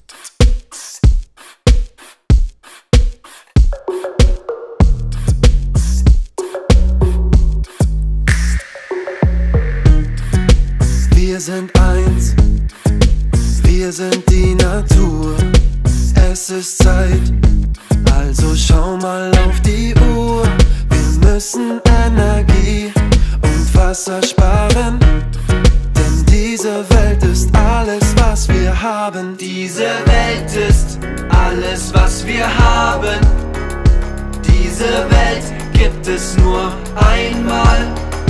Wir sind eins, wir sind die Natur. Es ist Zeit, also schau mal auf die Uhr. Wir müssen Energie und Wasser sparen, denn diese Welt ist alles, was wir haben. Diese Welt ist alles, was wir haben. Diese Welt gibt es nur einmal.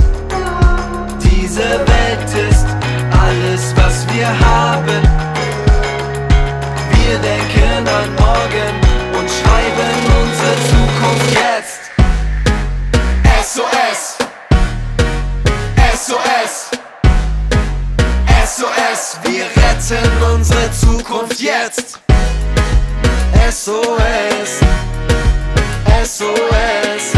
Diese Welt ist alles, was wir haben. Wir denken an morgen und schreiben unsere Zukunft jetzt. SOS, SOS, SOS, wir retten unsere Zukunft jetzt. SOS, SOS,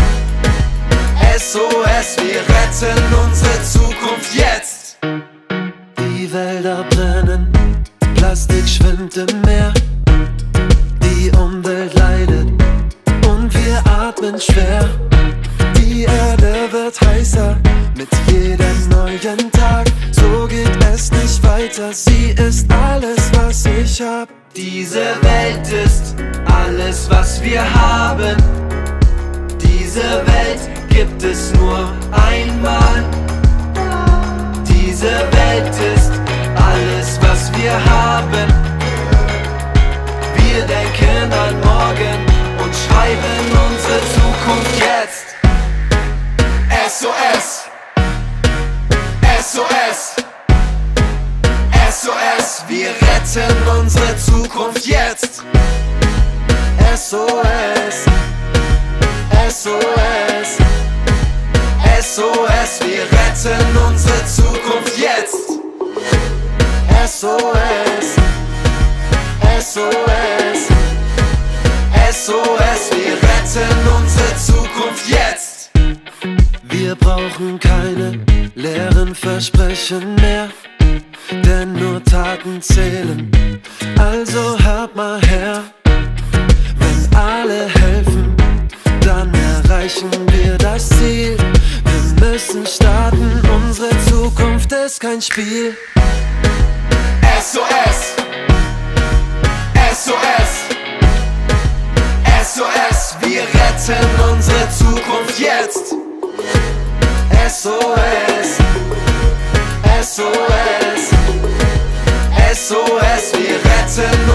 SOS, wir retten unsere Zukunft jetzt. Die Wälder brennen, Plastik schwimmt im Meer, die Umwelt leidet und wir atmen schwer. Die Erde wird heißer mit jedem neuen Tag, so geht es nicht weiter, sie ist alles, was ich hab. Diese Welt ist alles, was wir haben. Diese Welt gibt es nur einmal. Diese Welt ist alles, was wir haben. Wir denken an morgen und schreiben unsere Zukunft jetzt. SOS, SOS, SOS, wir retten unsere Zukunft jetzt. SOS, SOS, SOS, wir retten unsere Zukunft jetzt. SOS, SOS, SOS, wir retten unsere Zukunft jetzt. Wir brauchen keine leeren Versprechen mehr, denn nur Taten zählen, also hört mal her. Wenn alle helfen, dann erreichen wir das Ziel. Wir müssen starten, unsere Zukunft ist kein Spiel. SOS, SOS, SOS, wir retten unsere Zukunft jetzt. SOS, SOS, SOS, wir retten